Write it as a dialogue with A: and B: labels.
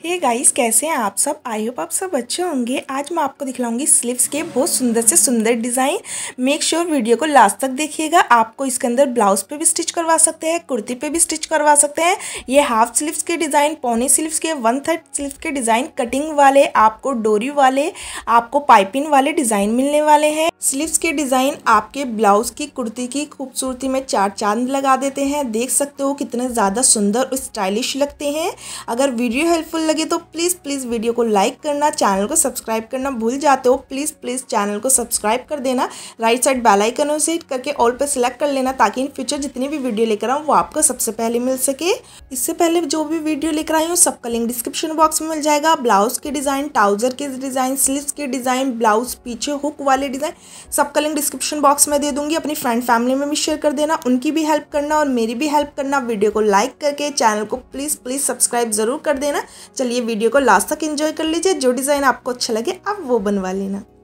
A: Hey guys, कैसे हैं आप सब। आई होप आप सब अच्छे होंगे। आज मैं आपको दिखलाऊंगी स्लीव्स के बहुत सुंदर से सुंदर डिज़ाइन। मेक श्योर वीडियो को लास्ट तक देखिएगा। आपको इसके अंदर ब्लाउज पे भी स्टिच करवा सकते हैं, कुर्ती पे भी स्टिच करवा सकते हैं। ये हाफ स्लीव्स के डिज़ाइन, पौनी स्लीव्स के, 1/3 स्लीव्स के डिज़ाइन, कटिंग वाले, आपको डोरी वाले, आपको पाइपिंग वाले डिज़ाइन मिलने वाले हैं। स्लीव्स के डिज़ाइन आपके ब्लाउज की, कुर्ती की खूबसूरती में चार चांद लगा देते हैं। देख सकते हो कितने ज़्यादा सुंदर और स्टाइलिश लगते हैं। अगर वीडियो हेल्पफुल लगे तो प्लीज़ वीडियो को लाइक करना, चैनल को सब्सक्राइब करना भूल जाते हो, प्लीज़ चैनल को सब्सक्राइब कर देना। राइट साइड बेल आइकन को सेट करके ऑल पे सिलेक्ट कर लेना, ताकि इन फ्यूचर जितनी भी वीडियो लेकर आऊँ वो आपको सबसे पहले मिल सके। इससे पहले जो भी वीडियो लेकर आई हूँ सबका लिंक डिस्क्रिप्शन बॉक्स में मिल जाएगा। ब्लाउज के डिज़ाइन, ट्राउजर के डिज़ाइन, स्लीव्स के डिज़ाइन, ब्लाउज पीछे हुक वाले डिज़ाइन, सबका लिंक डिस्क्रिप्शन बॉक्स में दे दूंगी। अपनी फ्रेंड फैमिली में भी शेयर कर देना, उनकी भी हेल्प करना और मेरी भी हेल्प करना। वीडियो को लाइक करके चैनल को प्लीज़ सब्सक्राइब ज़रूर कर देना। चलिए वीडियो को लास्ट तक एंजॉय कर लीजिए। जो डिज़ाइन आपको अच्छा लगे आप वो बनवा लेना।